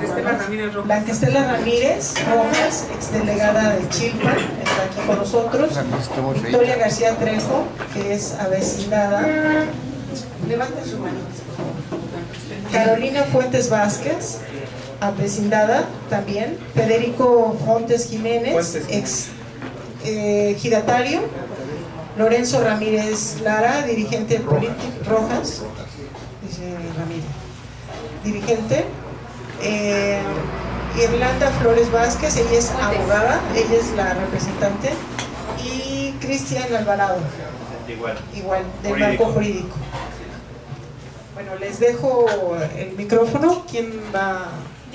Blanquestela Ramírez Rojas. Blanquestela Ramírez Rojas, exdelegada de Chilpan, está aquí con nosotros. Victoria García Trejo, que es avecindada. Levanten su mano. Carolina Fuentes Vázquez, avecindada también. Federico Montes Jiménez, ex giratario. Lorenzo Ramírez Lara, dirigente político. Rojas, dice Ramírez, dirigente. Irlanda Flores Vázquez, ella es abogada, ella es la representante. Y Cristian Alvarado, igual del marco jurídico. Bueno, les dejo el micrófono. ¿Quién va?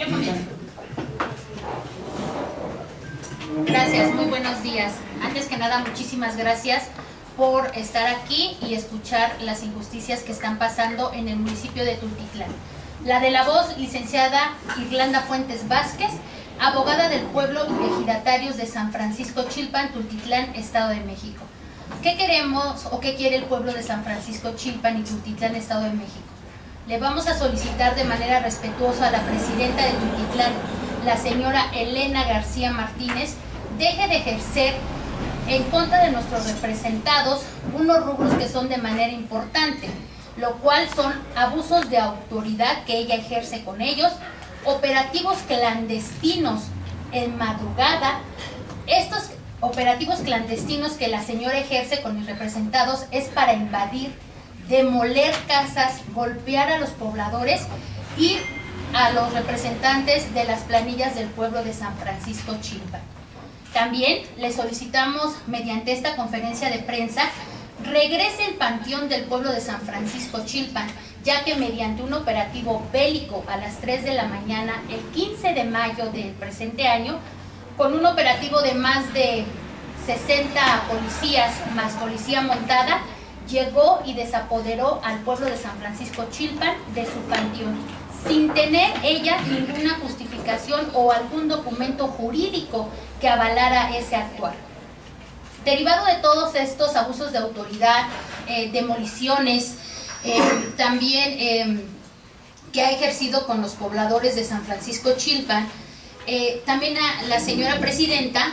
Gracias, muy buenos días. Antes que nada, muchísimas gracias por estar aquí y escuchar las injusticias que están pasando en el municipio de Tultitlán. La de la voz, licenciada Irlanda Fuentes Vázquez, abogada del pueblo y ejidatarios de San Francisco Chilpan, Tultitlán, Estado de México. ¿Qué queremos o qué quiere el pueblo de San Francisco Chilpan y Tultitlán, Estado de México? Le vamos a solicitar de manera respetuosa a la presidenta de Tultitlán, la señora Elena García Martínez, deje de ejercer en contra de nuestros representados unos rubros que son de manera importante, lo cual son abusos de autoridad que ella ejerce con ellos, operativos clandestinos en madrugada. Estos operativos clandestinos que la señora ejerce con mis representados es para invadir, demoler casas, golpear a los pobladores y a los representantes de las planillas del pueblo de San Francisco Chilpan. También le solicitamos mediante esta conferencia de prensa regrese el panteón del pueblo de San Francisco Chilpan, ya que mediante un operativo bélico a las 3 de la mañana, el 15 de mayo del presente año, con un operativo de más de 60 policías más policía montada, llegó y desapoderó al pueblo de San Francisco Chilpan de su panteón, sin tener ella ninguna justificación o algún documento jurídico que avalara ese actuar. Derivado de todos estos abusos de autoridad, demoliciones, también que ha ejercido con los pobladores de San Francisco Chilpan, también la señora presidenta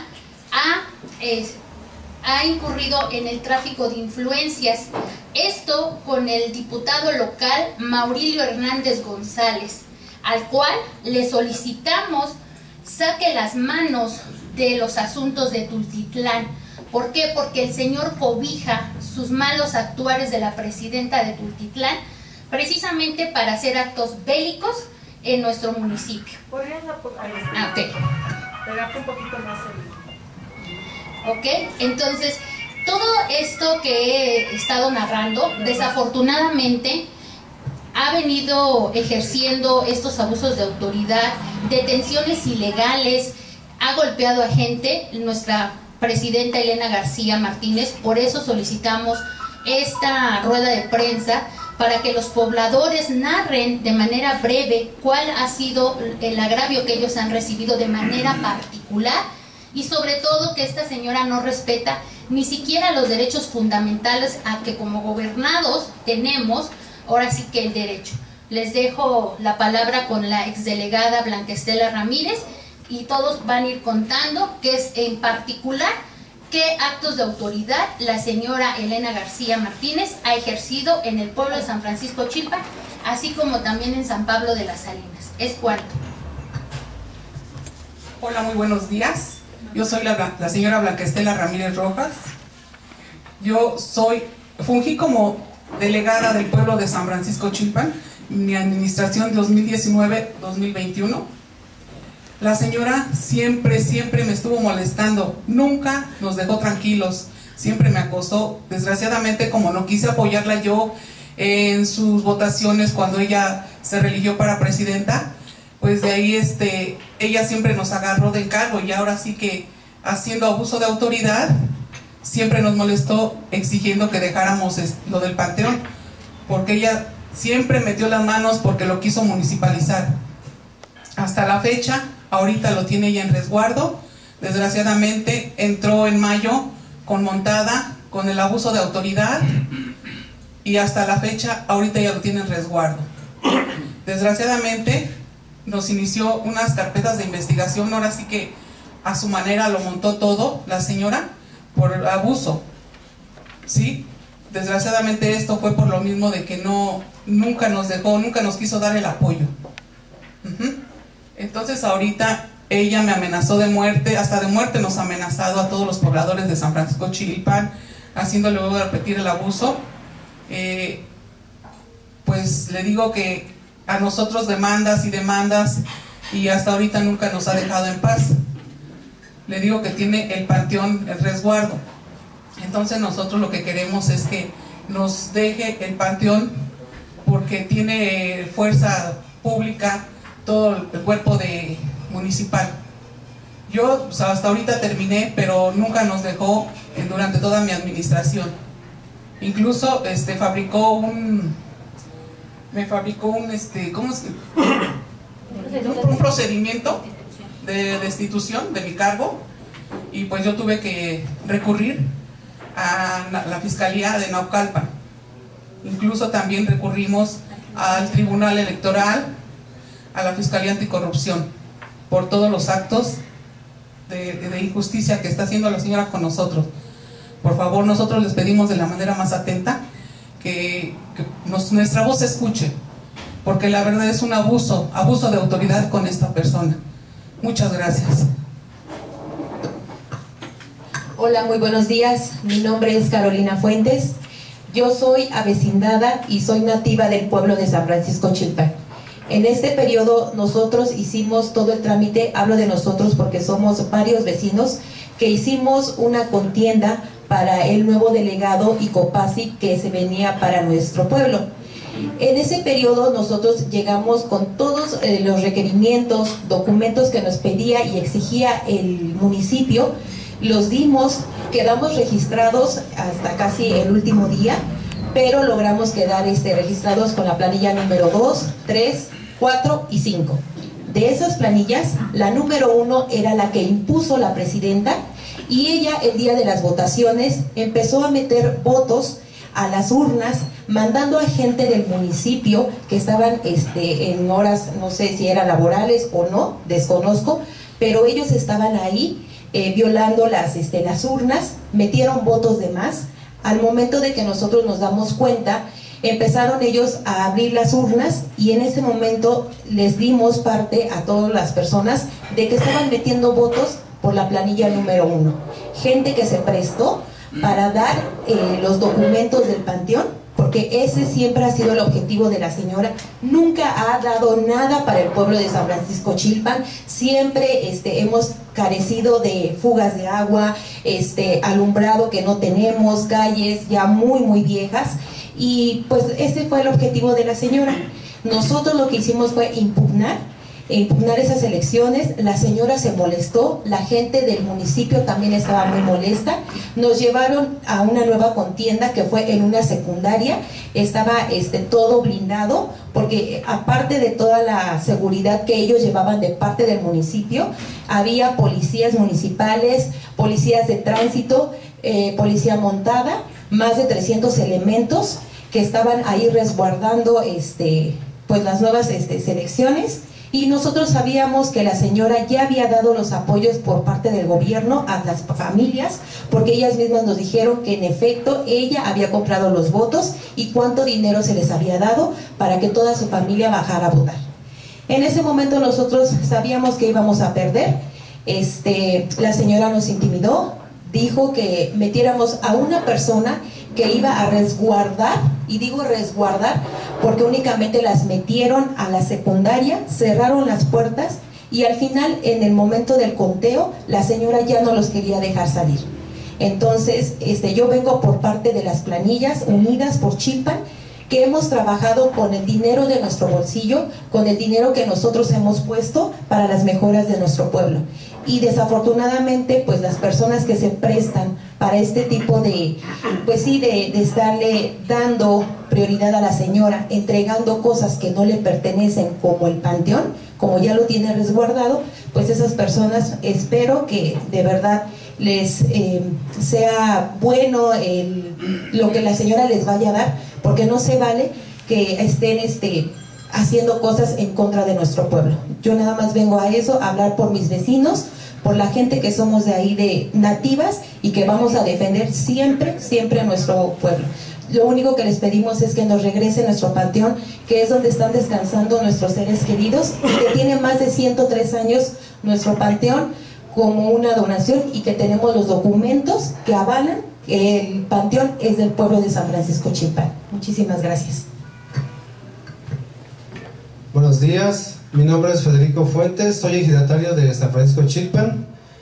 ha incurrido en el tráfico de influencias. Esto con el diputado local Maurilio Hernández González, al cual le solicitamos saque las manos de los asuntos de Tultitlán. ¿Por qué? Porque el señor cobija sus malos actuares de la presidenta de Tultitlán precisamente para hacer actos bélicos en nuestro municipio. ¿Podrías pegarte un poquito más ¿Ok? Entonces, todo esto que he estado narrando, desafortunadamente, ha venido ejerciendo estos abusos de autoridad, detenciones ilegales, ha golpeado a gente, nuestra presidenta Elena García Martínez. Por eso solicitamos esta rueda de prensa para que los pobladores narren de manera breve cuál ha sido el agravio que ellos han recibido de manera particular y sobre todo que esta señora no respeta ni siquiera los derechos fundamentales a que como gobernados tenemos, ahora sí que el derecho. Les dejo la palabra con la exdelegada Blanquestela Ramírez y todos van a ir contando qué es en particular qué actos de autoridad la señora Elena García Martínez ha ejercido en el pueblo de San Francisco Chilpan, así como también en San Pablo de las Salinas. Es cuanto. Hola, muy buenos días. Yo soy la señora Blanquestela Ramírez Rojas. Fungí como delegada del pueblo de San Francisco Chilpan, mi administración 2019-2021. La señora siempre me estuvo molestando, nunca nos dejó tranquilos, siempre me acosó. Desgraciadamente, como no quise apoyarla yo en sus votaciones cuando ella se religió para presidenta, pues de ahí ella siempre nos agarró de encargo y ahora sí que haciendo abuso de autoridad siempre nos molestó exigiendo que dejáramos lo del panteón, porque ella siempre metió las manos porque lo quiso municipalizar. Hasta la fecha, ahorita lo tiene ella en resguardo. Desgraciadamente entró en mayo con montada, con el abuso de autoridad y hasta la fecha ahorita ya lo tiene en resguardo. Desgraciadamente nos inició unas carpetas de investigación, ahora sí que a su manera lo montó todo la señora por abuso, ¿sí? Desgraciadamente esto fue por lo mismo de que nunca nos dejó, nunca nos quiso dar el apoyo. Entonces ahorita ella me amenazó de muerte, hasta de muerte nos ha amenazado a todos los pobladores de San Francisco Chilpan, haciéndole luego repetir el abuso. Pues le digo que a nosotros demandas y hasta ahorita nunca nos ha dejado en paz. Le digo que tiene el panteón, el resguardo. Entonces nosotros lo que queremos es que nos deje el panteón, porque tiene fuerza pública todo el cuerpo municipal. Yo pues, hasta ahorita terminé, pero nunca nos dejó durante toda mi administración. Incluso me fabricó un procedimiento de destitución de mi cargo, y pues yo tuve que recurrir a la Fiscalía de Naucalpan. Incluso también recurrimos al Tribunal Electoral, a la Fiscalía Anticorrupción, por todos los actos de injusticia que está haciendo la señora con nosotros. Por favor, nosotros les pedimos de la manera más atenta que nuestra voz se escuche, porque la verdad es un abuso de autoridad con esta persona. Muchas gracias. Hola, muy buenos días. Mi nombre es Carolina Fuentes. Yo soy avecindada y soy nativa del pueblo de San Francisco Chilpan. En este periodo nosotros hicimos todo el trámite, hablo de nosotros porque somos varios vecinos, que hicimos una contienda para el nuevo delegado Icopasi que se venía para nuestro pueblo. En ese periodo nosotros llegamos con todos los requerimientos, documentos que nos pedía y exigía el municipio, los dimos, quedamos registrados hasta casi el último día, pero logramos quedar registrados con la planilla número 2, 3, 4 y 5. De esas planillas, la número 1 era la que impuso la presidenta, y ella el día de las votaciones empezó a meter votos a las urnas, mandando a gente del municipio que estaban en horas, no sé si eran laborales o no, desconozco, pero ellos estaban ahí violando las urnas, metieron votos de más. Al momento de que nosotros nos damos cuenta, empezaron ellos a abrir las urnas, y en ese momento les dimos parte a todas las personas de que estaban metiendo votos por la planilla número 1. Gente que se prestó para dar los documentos del panteón, porque ese siempre ha sido el objetivo de la señora. Nunca ha dado nada para el pueblo de San Francisco Chilpan. Siempre hemos carecido de fugas de agua, alumbrado que no tenemos, calles ya muy viejas, y pues ese fue el objetivo de la señora. Nosotros lo que hicimos fue impugnar esas elecciones. La señora se molestó, la gente del municipio también estaba muy molesta. Nos llevaron a una nueva contienda que fue en una secundaria. Estaba todo blindado, porque aparte de toda la seguridad que ellos llevaban de parte del municipio, había policías municipales, policías de tránsito, policía montada, más de 300 elementos que estaban ahí resguardando pues las nuevas selecciones. Y nosotros sabíamos que la señora ya había dado los apoyos por parte del gobierno a las familias, porque ellas mismas nos dijeron que en efecto ella había comprado los votos y cuánto dinero se les había dado para que toda su familia bajara a votar. En ese momento nosotros sabíamos que íbamos a perder. La señora nos intimidó, dijo que metiéramos a una persona que iba a resguardar, y digo resguardar porque únicamente las metieron a la secundaria, cerraron las puertas, y al final, en el momento del conteo, la señora ya no los quería dejar salir. Entonces yo vengo por parte de las planillas Unidas por Chilpan, que hemos trabajado con el dinero de nuestro bolsillo, con el dinero que nosotros hemos puesto para las mejoras de nuestro pueblo. Y desafortunadamente, pues las personas que se prestan para este tipo de, pues sí, de estarle dando prioridad a la señora, entregando cosas que no le pertenecen, como el panteón, como ya lo tiene resguardado, pues esas personas espero que de verdad les sea bueno lo que la señora les vaya a dar, porque no se vale que estén haciendo cosas en contra de nuestro pueblo. Yo nada más vengo a eso, a hablar por mis vecinos, por la gente que somos de ahí, de nativas, y que vamos a defender siempre, siempre a nuestro pueblo. Lo único que les pedimos es que nos regrese nuestro panteón, que es donde están descansando nuestros seres queridos, y que tiene más de 103 años nuestro panteón como una donación, y que tenemos los documentos que avalan que el panteón es del pueblo de San Francisco Chilpan. Muchísimas gracias. Buenos días, mi nombre es Federico Fuentes, soy ejidatario de San Francisco Chilpan.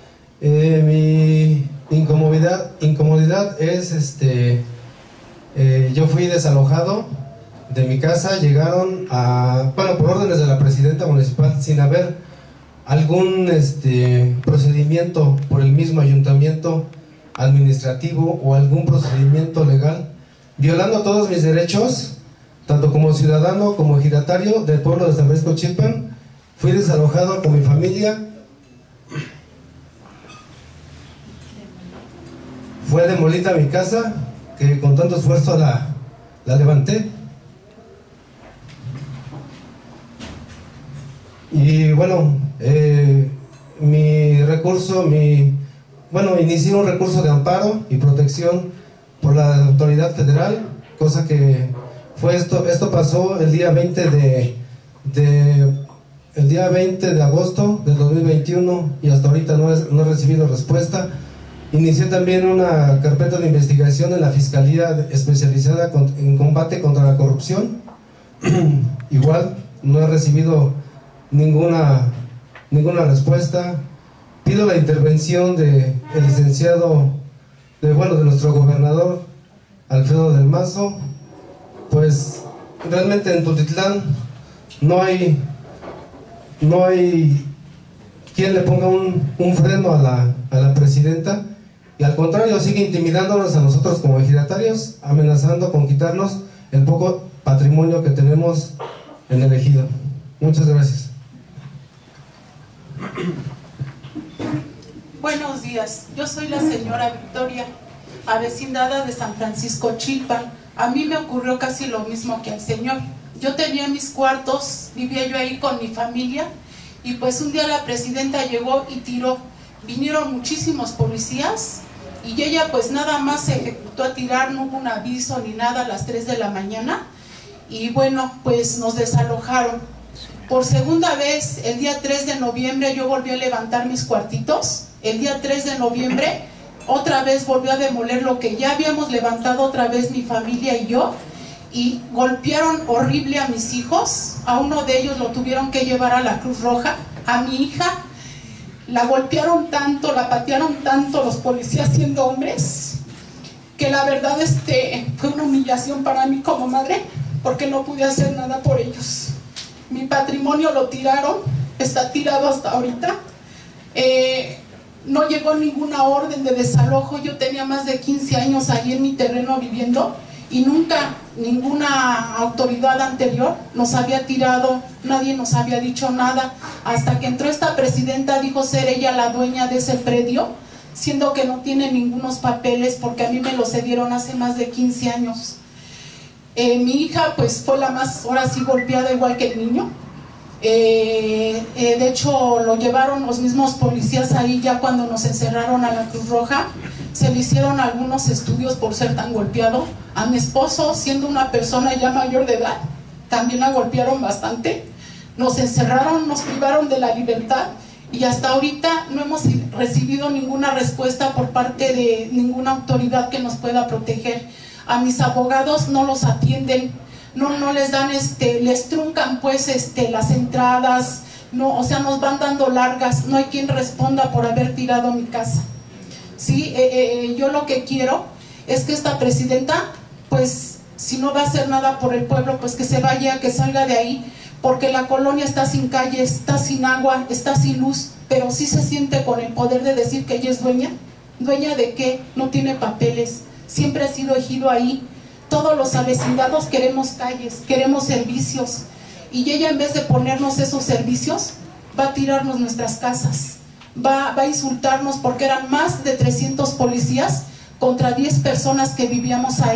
Mi incomodidad es, yo fui desalojado de mi casa, llegaron por órdenes de la presidenta municipal, sin haber algún procedimiento por el mismo ayuntamiento administrativo o algún procedimiento legal, violando todos mis derechos, tanto como ciudadano como ejidatario del pueblo de San Francisco Chilpan. Fui desalojado con mi familia, fue demolida mi casa, que con tanto esfuerzo la levanté. Y bueno, inicié un recurso de amparo y protección por la autoridad federal, cosa que fue esto pasó el día 20 de agosto del 2021, y hasta ahorita no he recibido respuesta. Inicié también una carpeta de investigación en la Fiscalía Especializada en Combate contra la Corrupción. Igual no he recibido ninguna respuesta. Pido la intervención del licenciado, de nuestro gobernador Alfredo del Mazo. Pues realmente en Tultitlán no hay quien le ponga un freno a la presidenta, y al contrario sigue intimidándonos a nosotros como ejidatarios, amenazando con quitarnos el poco patrimonio que tenemos en el ejido. Muchas gracias. Buenos días, yo soy la señora Victoria, avecindada de San Francisco Chilpan. A mí me ocurrió casi lo mismo que al señor. Yo tenía mis cuartos, vivía yo ahí con mi familia, y pues un día la presidenta llegó y tiró. Vinieron muchísimos policías y ella pues nada más se ejecutó a tirar, no hubo un aviso ni nada a las 3 de la mañana, y bueno, pues nos desalojaron. Por segunda vez, el día 3 de noviembre yo volví a levantar mis cuartitos. El día 3 de noviembre otra vez volvió a demoler lo que ya habíamos levantado otra vez mi familia y yo, y golpearon horrible a mis hijos. A uno de ellos lo tuvieron que llevar a la Cruz Roja. A mi hija la golpearon tanto, la patearon tanto los policías siendo hombres, que la verdad fue una humillación para mí como madre, porque no pude hacer nada por ellos. Mi patrimonio lo tiraron, está tirado hasta ahorita. No llegó ninguna orden de desalojo. Yo tenía más de 15 años ahí en mi terreno viviendo, y nunca ninguna autoridad anterior nos había tirado, nadie nos había dicho nada, hasta que entró esta presidenta. Dijo ser ella la dueña de ese predio, siendo que no tiene ningunos papeles, porque a mí me lo cedieron hace más de 15 años. Mi hija pues fue la más, ahora sí, golpeada igual que el niño. De hecho lo llevaron los mismos policías ahí ya cuando nos encerraron a la Cruz Roja. Se le hicieron algunos estudios por ser tan golpeado. A mi esposo, siendo una persona ya mayor de edad, también la golpearon bastante. Nos encerraron, nos privaron de la libertad, y hasta ahorita no hemos recibido ninguna respuesta por parte de ninguna autoridad que nos pueda proteger. A mis abogados no los atienden, no les dan, les truncan pues las entradas, no, o sea, nos van dando largas. No hay quien responda por haber tirado mi casa. Sí, yo lo que quiero es que esta presidenta, pues si no va a hacer nada por el pueblo, pues que se vaya, que salga de ahí, porque la colonia está sin calle, está sin agua, está sin luz, pero sí se siente con el poder de decir que ella es dueña. ¿Dueña de qué? No tiene papeles, siempre ha sido ejido ahí. Todos los avecindados queremos calles, queremos servicios, y ella, en vez de ponernos esos servicios, va a tirarnos nuestras casas, va a insultarnos, porque eran más de 300 policías contra 10 personas que vivíamos ahí.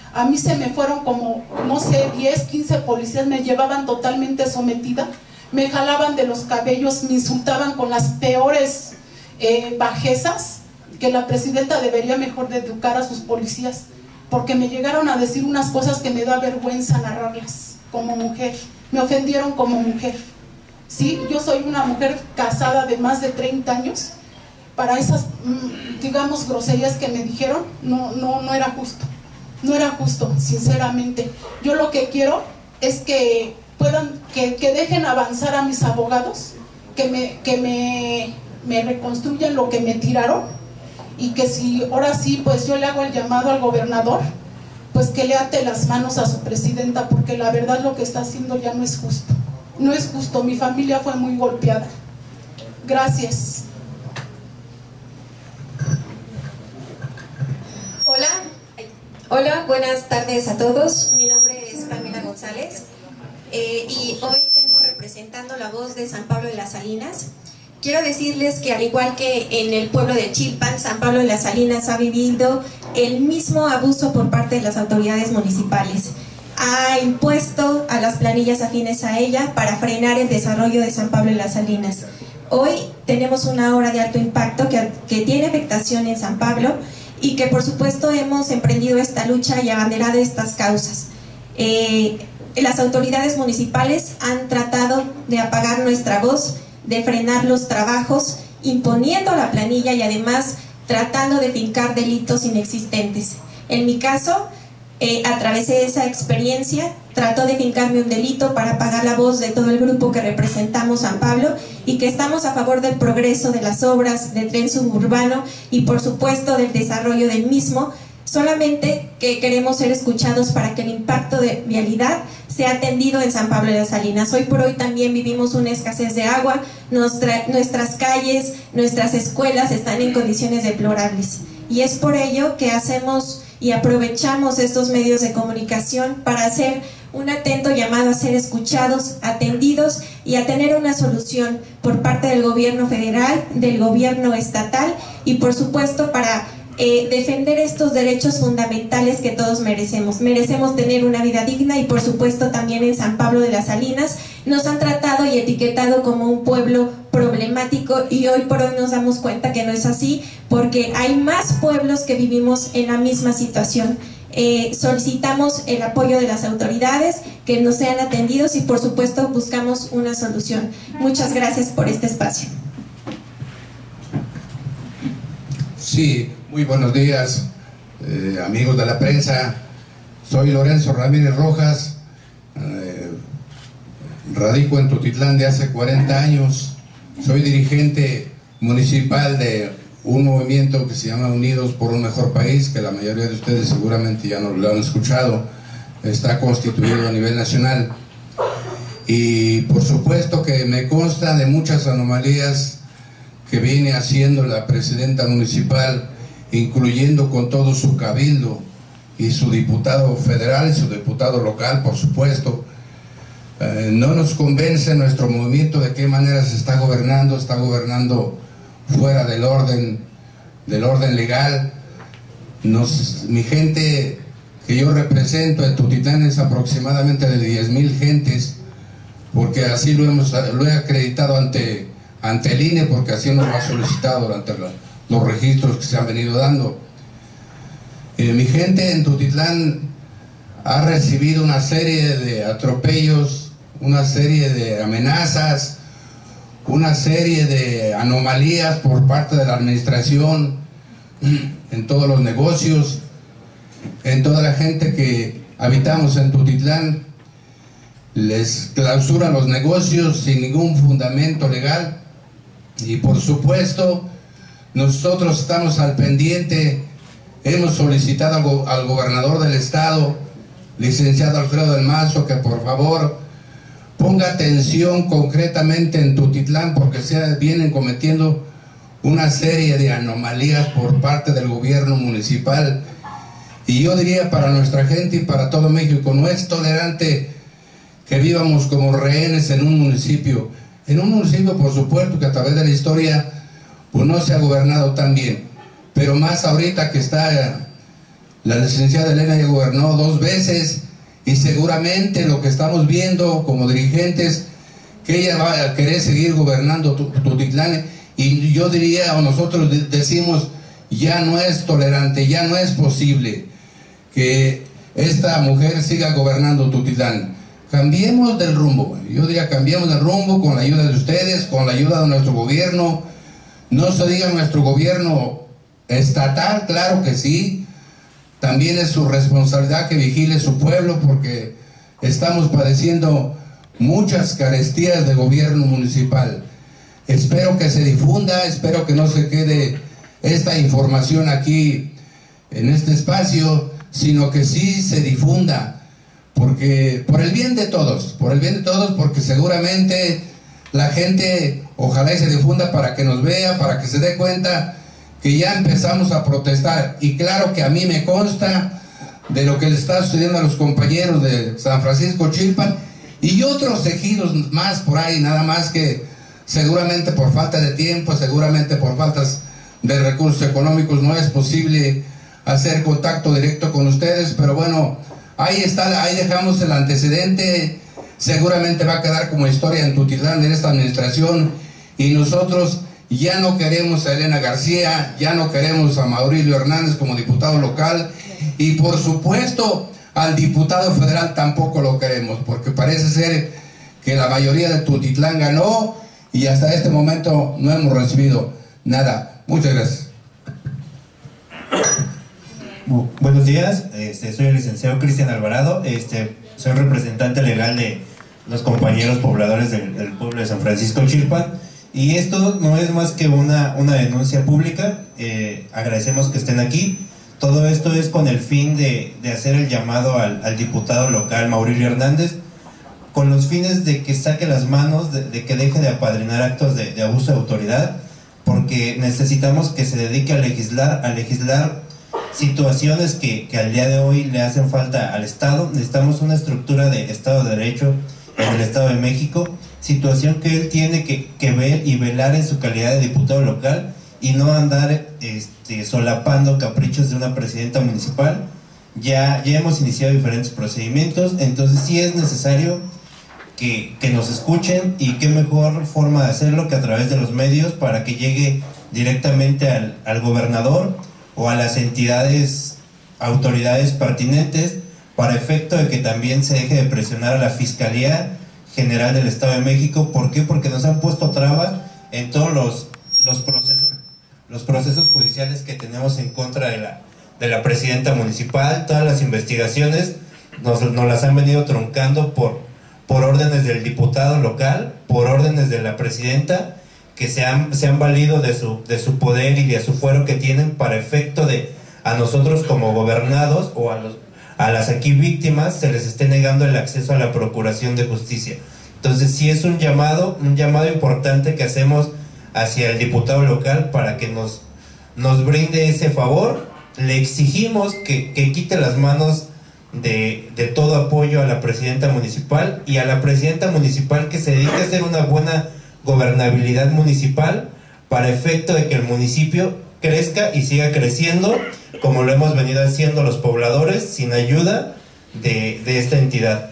A mí se me fueron como, no sé, 10, 15 policías, me llevaban totalmente sometida, me jalaban de los cabellos, me insultaban con las peores bajezas, que la presidenta debería mejor de educar a sus policías, porque me llegaron a decir unas cosas que me da vergüenza narrarlas como mujer, me ofendieron como mujer. Sí, yo soy una mujer casada de más de 30 años, para esas, digamos, groserías que me dijeron, no era justo. No era justo, sinceramente. Yo lo que quiero es que puedan, que dejen avanzar a mis abogados, que me reconstruyan lo que me tiraron, y que si ahora sí, pues yo le hago el llamado al gobernador, pues que le ate las manos a su presidenta, porque la verdad lo que está haciendo ya no es justo. No es justo, mi familia fue muy golpeada. Gracias. Hola, buenas tardes a todos. Mi nombre es Pamela González y hoy vengo representando la voz de San Pablo de las Salinas. Quiero decirles que al igual que en el pueblo de Chilpan, San Pablo de las Salinas ha vivido el mismo abuso por parte de las autoridades municipales. Ha impuesto a las planillas afines a ella para frenar el desarrollo de San Pablo de las Salinas. Hoy tenemos una obra de alto impacto que tiene afectación en San Pablo, y que por supuesto hemos emprendido esta lucha y abanderado estas causas. Las autoridades municipales han tratado de apagar nuestra voz, de frenar los trabajos, imponiendo la planilla y además tratando de fincar delitos inexistentes. En mi caso, atravesé esa experiencia, trató de fincarme un delito para apagar la voz de todo el grupo que representamos San Pablo y que estamos a favor del progreso de las obras del tren suburbano y por supuesto del desarrollo del mismo, solamente que queremos ser escuchados para que el impacto de vialidad sea atendido en San Pablo de las Salinas. Hoy por hoy también vivimos una escasez de agua, nuestras calles, nuestras escuelas están en condiciones deplorables y es por ello que hacemos y aprovechamos estos medios de comunicación para hacer un atento llamado a ser escuchados, atendidos y a tener una solución por parte del gobierno federal, del gobierno estatal y por supuesto para defender estos derechos fundamentales que todos merecemos. Merecemos tener una vida digna y por supuesto también en San Pablo de las Salinas nos han tratado y etiquetado como un pueblo problemático y hoy por hoy nos damos cuenta que no es así porque hay más pueblos que vivimos en la misma situación. Solicitamos el apoyo de las autoridades, que nos sean atendidos y por supuesto buscamos una solución. Muchas gracias por este espacio. Sí, muy buenos días, amigos de la prensa. Soy Lorenzo Ramírez Rojas, radico en Tultitlán de hace 40 años. Soy dirigente municipal de un movimiento que se llama Unidos por un Mejor País, que la mayoría de ustedes seguramente ya no lo han escuchado. Está constituido a nivel nacional. Y por supuesto que me consta de muchas anomalías que viene haciendo la presidenta municipal, incluyendo con todo su cabildo y su diputado federal y su diputado local, por supuesto. No nos convence nuestro movimiento de qué manera se está gobernando fuera del orden legal. Mi gente que yo represento en Tultitlán es aproximadamente de 10,000 gentes, porque así lo he acreditado ante el INE, porque así nos lo ha solicitado durante los registros que se han venido dando. Mi gente en Tultitlán ha recibido una serie de atropellos, una serie de amenazas, una serie de anomalías por parte de la administración en todos los negocios, en toda la gente que habitamos en Tultitlán. Les clausuran los negocios sin ningún fundamento legal y por supuesto nosotros estamos al pendiente. Hemos solicitado al gobernador del estado, licenciado Alfredo del Mazo, que por favor ponga atención concretamente en Tultitlán, porque se vienen cometiendo una serie de anomalías por parte del gobierno municipal. Y yo diría para nuestra gente y para todo México, no es tolerante que vivamos como rehenes en un municipio por supuesto que a través de la historia pues no se ha gobernado tan bien, pero más ahorita que está La licenciada Elena ya gobernó 2 veces y seguramente lo que estamos viendo como dirigentes, que ella va a querer seguir gobernando Tultitlán, y yo diría, o nosotros decimos, ya no es tolerante, ya no es posible que esta mujer siga gobernando Tultitlán. Cambiemos del rumbo, yo diría cambiemos del rumbo con la ayuda de ustedes, con la ayuda de nuestro gobierno. No se diga nuestro gobierno estatal, claro que sí, también es su responsabilidad que vigile su pueblo, porque estamos padeciendo muchas carestías de gobierno municipal. Espero que se difunda, espero que no se quede esta información aquí en este espacio, sino que sí se difunda, porque por el bien de todos, porque seguramente la gente, ojalá y se difunda para que nos vea, para que se dé cuenta que ya empezamos a protestar. Y claro que a mí me consta de lo que le está sucediendo a los compañeros de San Francisco Chilpan y otros ejidos más por ahí, nada más que seguramente por falta de tiempo, seguramente por faltas de recursos económicos no es posible hacer contacto directo con ustedes, pero bueno, ahí está, ahí dejamos el antecedente. Seguramente va a quedar como historia en Tultitlán, en esta administración, y nosotros ya no queremos a Elena García, ya no queremos a Maurilio Hernández como diputado local, y por supuesto al diputado federal tampoco lo queremos, porque parece ser que la mayoría de Tultitlán ganó y hasta este momento no hemos recibido nada. Muchas gracias. Buenos días, soy el licenciado Cristian Alvarado, soy representante legal de los compañeros pobladores del pueblo de San Francisco Chilpan, y esto no es más que una denuncia pública. Agradecemos que estén aquí. Todo esto es con el fin de hacer el llamado al diputado local Maurilio Hernández, con los fines de que saque las manos, de que deje de apadrinar actos de abuso de autoridad, porque necesitamos que se dedique a legislar situaciones que al día de hoy le hacen falta al Estado. Necesitamos una estructura de Estado de Derecho en el Estado de México, situación que él tiene que ver y velar en su calidad de diputado local, y no andar solapando caprichos de una presidenta municipal. Ya hemos iniciado diferentes procedimientos, entonces sí es necesario que nos escuchen, y qué mejor forma de hacerlo que a través de los medios, para que llegue directamente al gobernador o a las autoridades pertinentes, para efecto de que también se deje de presionar a la Fiscalía General del Estado de México. ¿Por qué? Porque nos han puesto trabas en todos los procesos judiciales que tenemos en contra de la presidenta municipal. Todas las investigaciones nos las han venido truncando por órdenes del diputado local, por órdenes de la presidenta, que se han valido de su poder y de su fuero que tienen, para efecto de a nosotros como gobernados o a las aquí víctimas se les esté negando el acceso a la procuración de justicia. Entonces sí es un llamado importante que hacemos hacia el diputado local para que nos brinde ese favor. Le exigimos que quite las manos de todo apoyo a la presidenta municipal, y a la presidenta municipal que se dedique a hacer una buena gobernabilidad municipal, para efecto de que el municipio crezca y siga creciendo como lo hemos venido haciendo los pobladores, sin ayuda de esta entidad.